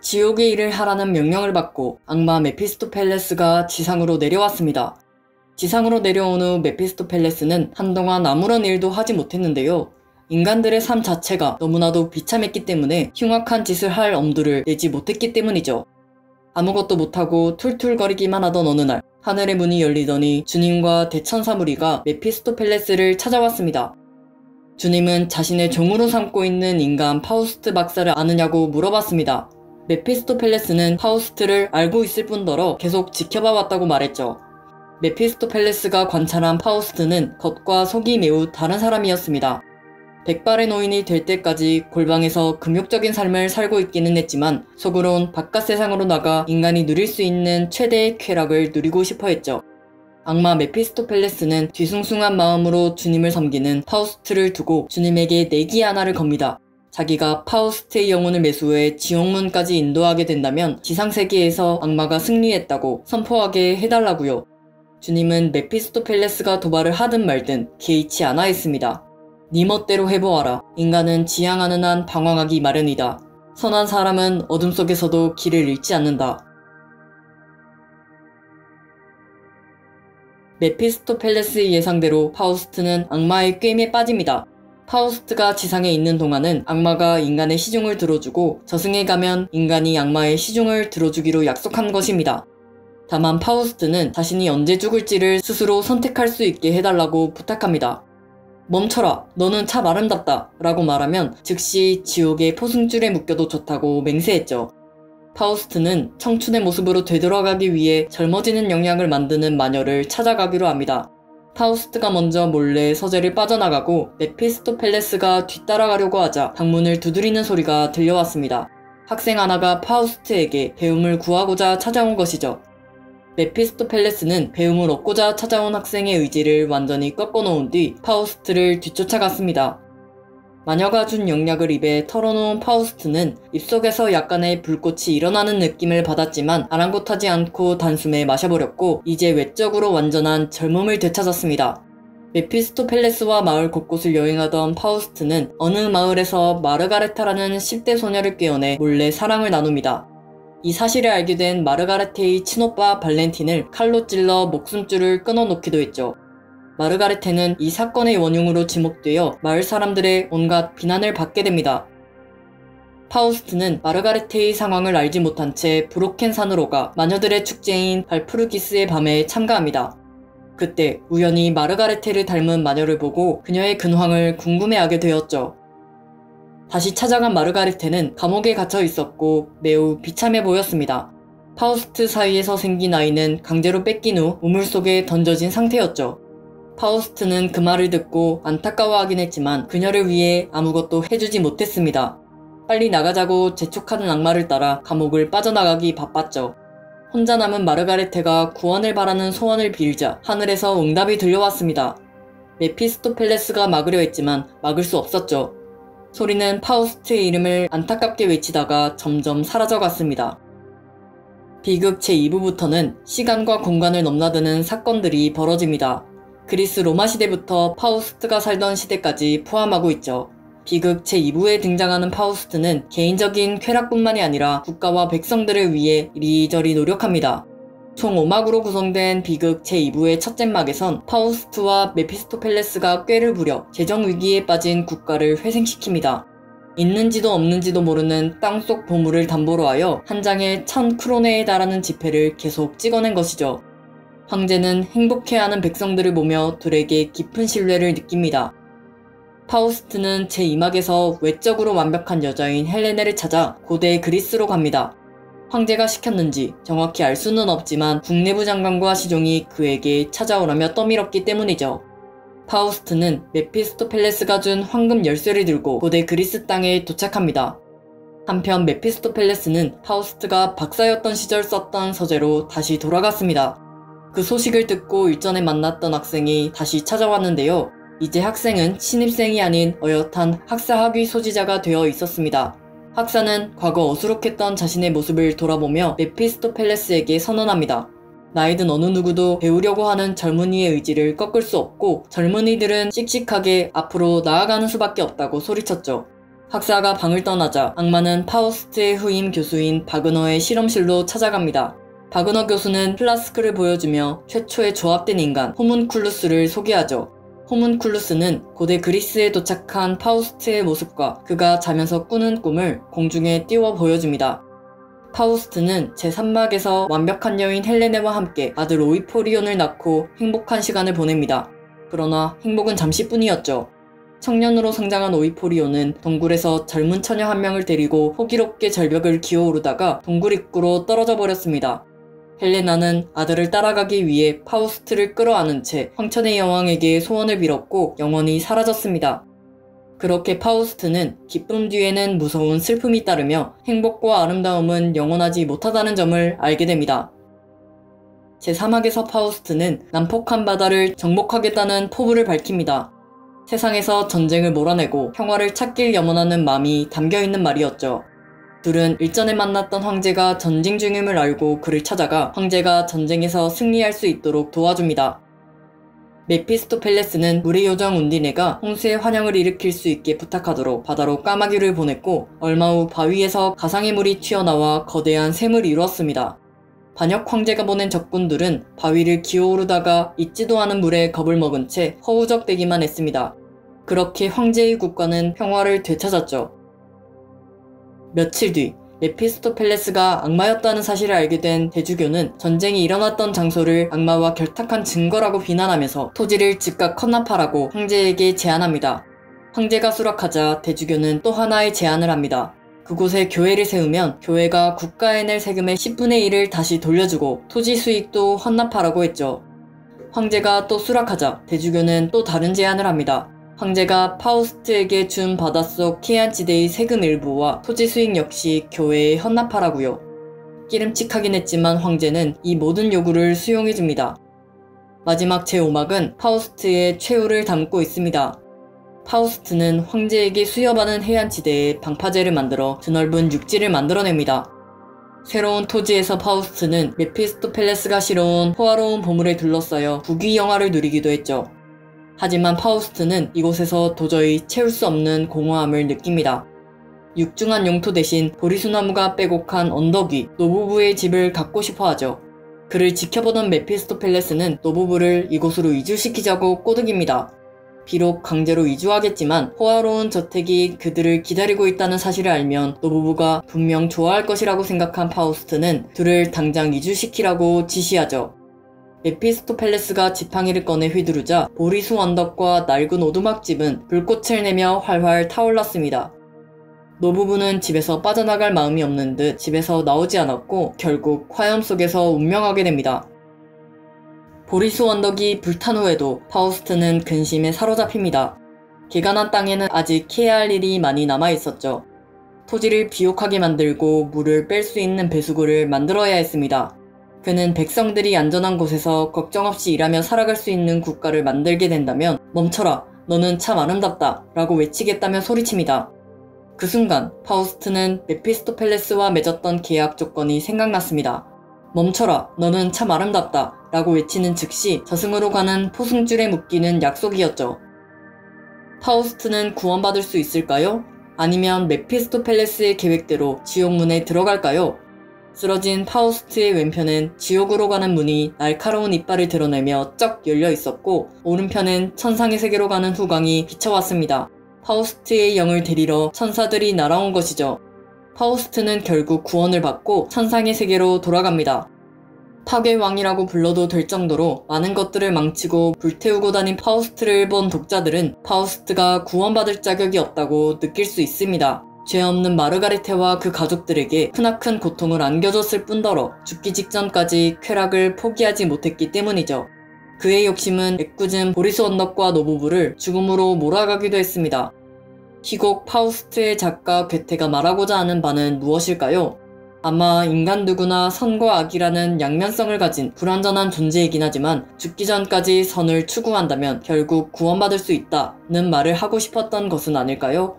지옥의 일을 하라는 명령을 받고 악마 메피스토펠레스가 지상으로 내려왔습니다. 지상으로 내려온 후 메피스토펠레스는 한동안 아무런 일도 하지 못했는데요. 인간들의 삶 자체가 너무나도 비참했기 때문에 흉악한 짓을 할 엄두를 내지 못했기 때문이죠. 아무것도 못하고 툴툴거리기만 하던 어느 날, 하늘의 문이 열리더니 주님과 대천사 무리가 메피스토펠레스를 찾아왔습니다. 주님은 자신의 종으로 삼고 있는 인간 파우스트 박사를 아느냐고 물어봤습니다. 메피스토펠레스는 파우스트를 알고 있을 뿐더러 계속 지켜봐 왔다고 말했죠. 메피스토펠레스가 관찰한 파우스트는 겉과 속이 매우 다른 사람이었습니다. 백발의 노인이 될 때까지 골방에서 금욕적인 삶을 살고 있기는 했지만 속으론 바깥 세상으로 나가 인간이 누릴 수 있는 최대의 쾌락을 누리고 싶어 했죠. 악마 메피스토펠레스는 뒤숭숭한 마음으로 주님을 섬기는 파우스트를 두고 주님에게 내기 하나를 겁니다. 자기가 파우스트의 영혼을 매수해 지옥문까지 인도하게 된다면 지상세계에서 악마가 승리했다고 선포하게 해달라고요. 주님은 메피스토펠레스가 도발을 하든 말든 개의치 않아 했습니다. 네 멋대로 해보아라. 인간은 지향하는 한 방황하기 마련이다. 선한 사람은 어둠 속에서도 길을 잃지 않는다. 메피스토펠레스의 예상대로 파우스트는 악마의 꾀임에 빠집니다. 파우스트가 지상에 있는 동안은 악마가 인간의 시중을 들어주고 저승에 가면 인간이 악마의 시중을 들어주기로 약속한 것입니다. 다만 파우스트는 자신이 언제 죽을지를 스스로 선택할 수 있게 해달라고 부탁합니다. 멈춰라, 너는 참 아름답다 라고 말하면 즉시 지옥의 포승줄에 묶여도 좋다고 맹세했죠. 파우스트는 청춘의 모습으로 되돌아가기 위해 젊어지는 영양을 만드는 마녀를 찾아가기로 합니다. 파우스트가 먼저 몰래 서재를 빠져나가고 메피스토펠레스가 뒤따라가려고 하자 방문을 두드리는 소리가 들려왔습니다. 학생 하나가 파우스트에게 배움을 구하고자 찾아온 것이죠. 메피스토펠레스는 배움을 얻고자 찾아온 학생의 의지를 완전히 꺾어놓은 뒤 파우스트를 뒤쫓아갔습니다. 마녀가 준 영약을 입에 털어놓은 파우스트는 입속에서 약간의 불꽃이 일어나는 느낌을 받았지만 아랑곳하지 않고 단숨에 마셔버렸고 이제 외적으로 완전한 젊음을 되찾았습니다. 메피스토펠레스와 마을 곳곳을 여행하던 파우스트는 어느 마을에서 마르가레타라는 10대 소녀를 꿰어내 몰래 사랑을 나눕니다. 이 사실을 알게 된 마르가레테의 친오빠 발렌틴을 칼로 찔러 목숨줄을 끊어놓기도 했죠. 마르가레테는 이 사건의 원흉으로 지목되어 마을 사람들의 온갖 비난을 받게 됩니다. 파우스트는 마르가레테의 상황을 알지 못한 채 브로켄 산으로 가 마녀들의 축제인 발푸르기스의 밤에 참가합니다. 그때 우연히 마르가레테를 닮은 마녀를 보고 그녀의 근황을 궁금해하게 되었죠. 다시 찾아간 마르가레테는 감옥에 갇혀 있었고 매우 비참해 보였습니다. 파우스트 사이에서 생긴 아이는 강제로 뺏긴 후 우물 속에 던져진 상태였죠. 파우스트는 그 말을 듣고 안타까워하긴 했지만 그녀를 위해 아무것도 해주지 못했습니다. 빨리 나가자고 재촉하는 악마를 따라 감옥을 빠져나가기 바빴죠. 혼자 남은 마르가레테가 구원을 바라는 소원을 빌자 하늘에서 응답이 들려왔습니다. 메피스토펠레스가 막으려 했지만 막을 수 없었죠. 소리는 파우스트의 이름을 안타깝게 외치다가 점점 사라져갔습니다. 비극 제2부부터는 시간과 공간을 넘나드는 사건들이 벌어집니다. 그리스 로마 시대부터 파우스트가 살던 시대까지 포함하고 있죠. 비극 제2부에 등장하는 파우스트는 개인적인 쾌락뿐만이 아니라 국가와 백성들을 위해 이리저리 노력합니다. 총 5막으로 구성된 비극 제2부의 첫째 막에선 파우스트와 메피스토펠레스가 꾀를 부려 재정 위기에 빠진 국가를 회생시킵니다. 있는지도 없는지도 모르는 땅속 보물을 담보로 하여 한 장에 1000크로네에 달하는 지폐를 계속 찍어낸 것이죠. 황제는 행복해하는 백성들을 보며 둘에게 깊은 신뢰를 느낍니다. 파우스트는 제2막에서 외적으로 완벽한 여자인 헬레네를 찾아 고대 그리스로 갑니다. 황제가 시켰는지 정확히 알 수는 없지만 국내부 장관과 시종이 그에게 찾아오라며 떠밀었기 때문이죠. 파우스트는 메피스토펠레스가 준 황금 열쇠를 들고 고대 그리스 땅에 도착합니다. 한편 메피스토펠레스는 파우스트가 박사였던 시절 썼던 서재로 다시 돌아갔습니다. 그 소식을 듣고 일전에 만났던 학생이 다시 찾아왔는데요. 이제 학생은 신입생이 아닌 어엿한 학사 학위 소지자가 되어 있었습니다. 학사는 과거 어수룩했던 자신의 모습을 돌아보며 메피스토펠레스에게 선언합니다. 나이든 어느 누구도 배우려고 하는 젊은이의 의지를 꺾을 수 없고 젊은이들은 씩씩하게 앞으로 나아가는 수밖에 없다고 소리쳤죠. 학사가 방을 떠나자 악마는 파우스트의 후임 교수인 바그너의 실험실로 찾아갑니다. 바그너 교수는 플라스크를 보여주며 최초의 조합된 인간 호문쿨루스를 소개하죠. 호문쿨루스는 고대 그리스에 도착한 파우스트의 모습과 그가 자면서 꾸는 꿈을 공중에 띄워 보여줍니다. 파우스트는 제3막에서 완벽한 여인 헬레네와 함께 아들 오이포리온을 낳고 행복한 시간을 보냅니다. 그러나 행복은 잠시뿐이었죠. 청년으로 성장한 오이포리온은 동굴에서 젊은 처녀 한 명을 데리고 호기롭게 절벽을 기어오르다가 동굴 입구로 떨어져 버렸습니다. 헬레나는 아들을 따라가기 위해 파우스트를 끌어안은 채 황천의 여왕에게 소원을 빌었고 영원히 사라졌습니다. 그렇게 파우스트는 기쁨 뒤에는 무서운 슬픔이 따르며 행복과 아름다움은 영원하지 못하다는 점을 알게 됩니다. 제3막에서 파우스트는 난폭한 바다를 정복하겠다는 포부를 밝힙니다. 세상에서 전쟁을 몰아내고 평화를 찾길 염원하는 마음이 담겨있는 말이었죠. 둘은 일전에 만났던 황제가 전쟁 중임을 알고 그를 찾아가 황제가 전쟁에서 승리할 수 있도록 도와줍니다. 메피스토펠레스는 물의 요정 운디네가 홍수의 환영을 일으킬 수 있게 부탁하도록 바다로 까마귀를 보냈고 얼마 후 바위에서 가상의 물이 튀어나와 거대한 샘을 이루었습니다. 반역 황제가 보낸 적군들은 바위를 기어오르다가 있지도 않은 물에 겁을 먹은 채 허우적대기만 했습니다. 그렇게 황제의 국가는 평화를 되찾았죠. 며칠 뒤 메피스토펠레스가 악마였다는 사실을 알게 된 대주교는 전쟁이 일어났던 장소를 악마와 결탁한 증거라고 비난하면서 토지를 즉각 헌납하라고 황제에게 제안합니다. 황제가 수락하자 대주교는 또 하나의 제안을 합니다. 그곳에 교회를 세우면 교회가 국가에 낼 세금의 10분의 1을 다시 돌려주고 토지 수익도 헌납하라고 했죠. 황제가 또 수락하자 대주교는 또 다른 제안을 합니다. 황제가 파우스트에게 준 바닷속 해안지대의 세금 일부와 토지 수익 역시 교회에 헌납하라고요. 끼름칙하긴 했지만 황제는 이 모든 요구를 수용해줍니다. 마지막 제5막은 파우스트의 최후를 담고 있습니다. 파우스트는 황제에게 수여받은 해안지대에 방파제를 만들어 드넓은 육지를 만들어냅니다. 새로운 토지에서 파우스트는 메피스토펠레스가 실어온 호화로운 보물에 둘러싸여 부귀영화를 누리기도 했죠. 하지만 파우스트는 이곳에서 도저히 채울 수 없는 공허함을 느낍니다. 육중한 용토 대신 보리수나무가 빼곡한 언덕 위 노부부의 집을 갖고 싶어 하죠. 그를 지켜보던 메피스토펠레스는 노부부를 이곳으로 이주시키자고 꼬드깁니다. 비록 강제로 이주하겠지만 호화로운 저택이 그들을 기다리고 있다는 사실을 알면 노부부가 분명 좋아할 것이라고 생각한 파우스트는 둘을 당장 이주시키라고 지시하죠. 메피스토펠레스가 지팡이를 꺼내 휘두르자 보리수 언덕과 낡은 오두막집은 불꽃을 내며 활활 타올랐습니다. 노부부는 집에서 빠져나갈 마음이 없는 듯 집에서 나오지 않았고 결국 화염 속에서 운명하게 됩니다. 보리수 언덕이 불탄 후에도 파우스트는 근심에 사로잡힙니다. 개간한 땅에는 아직 해야 할 일이 많이 남아있었죠. 토지를 비옥하게 만들고 물을 뺄 수 있는 배수구를 만들어야 했습니다. 그는 백성들이 안전한 곳에서 걱정 없이 일하며 살아갈 수 있는 국가를 만들게 된다면 멈춰라, 너는 참 아름답다 라고 외치겠다며 소리칩니다. 그 순간 파우스트는 메피스토펠레스와 맺었던 계약 조건이 생각났습니다. 멈춰라, 너는 참 아름답다 라고 외치는 즉시 저승으로 가는 포승줄에 묶이는 약속이었죠. 파우스트는 구원받을 수 있을까요? 아니면 메피스토펠레스의 계획대로 지옥문에 들어갈까요? 쓰러진 파우스트의 왼편은 지옥으로 가는 문이 날카로운 이빨을 드러내며 쩍 열려 있었고 오른편은 천상의 세계로 가는 후광이 비쳐왔습니다. 파우스트의 영을 데리러 천사들이 날아온 것이죠. 파우스트는 결국 구원을 받고 천상의 세계로 돌아갑니다. 파괴왕이라고 불러도 될 정도로 많은 것들을 망치고 불태우고 다닌 파우스트를 본 독자들은 파우스트가 구원받을 자격이 없다고 느낄 수 있습니다. 죄 없는 마르가레테와 그 가족들에게 크나큰 고통을 안겨줬을 뿐더러 죽기 직전까지 쾌락을 포기하지 못했기 때문이죠. 그의 욕심은 애꿎은 보리수 언덕과 노부부를 죽음으로 몰아가기도 했습니다. 희곡 파우스트의 작가 괴테가 말하고자 하는 바는 무엇일까요? 아마 인간 누구나 선과 악이라는 양면성을 가진 불완전한 존재이긴 하지만 죽기 전까지 선을 추구한다면 결국 구원받을 수 있다는 말을 하고 싶었던 것은 아닐까요?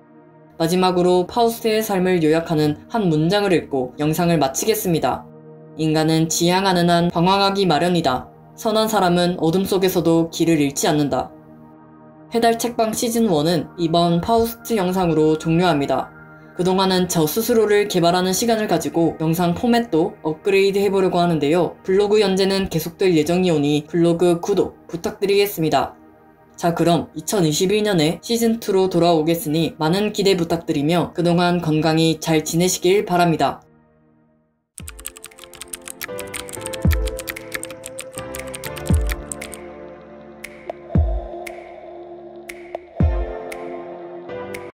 마지막으로 파우스트의 삶을 요약하는 한 문장을 읽고 영상을 마치겠습니다. 인간은 지향하는 한 방황하기 마련이다. 선한 사람은 어둠 속에서도 길을 잃지 않는다. 해달 책방 시즌1은 이번 파우스트 영상으로 종료합니다. 그동안은 저 스스로를 개발하는 시간을 가지고 영상 포맷도 업그레이드 해보려고 하는데요. 블로그 연재는 계속될 예정이오니 블로그 구독 부탁드리겠습니다. 자, 그럼 2021년에 시즌2로 돌아오겠으니 많은 기대 부탁드리며 그동안 건강히 잘 지내시길 바랍니다.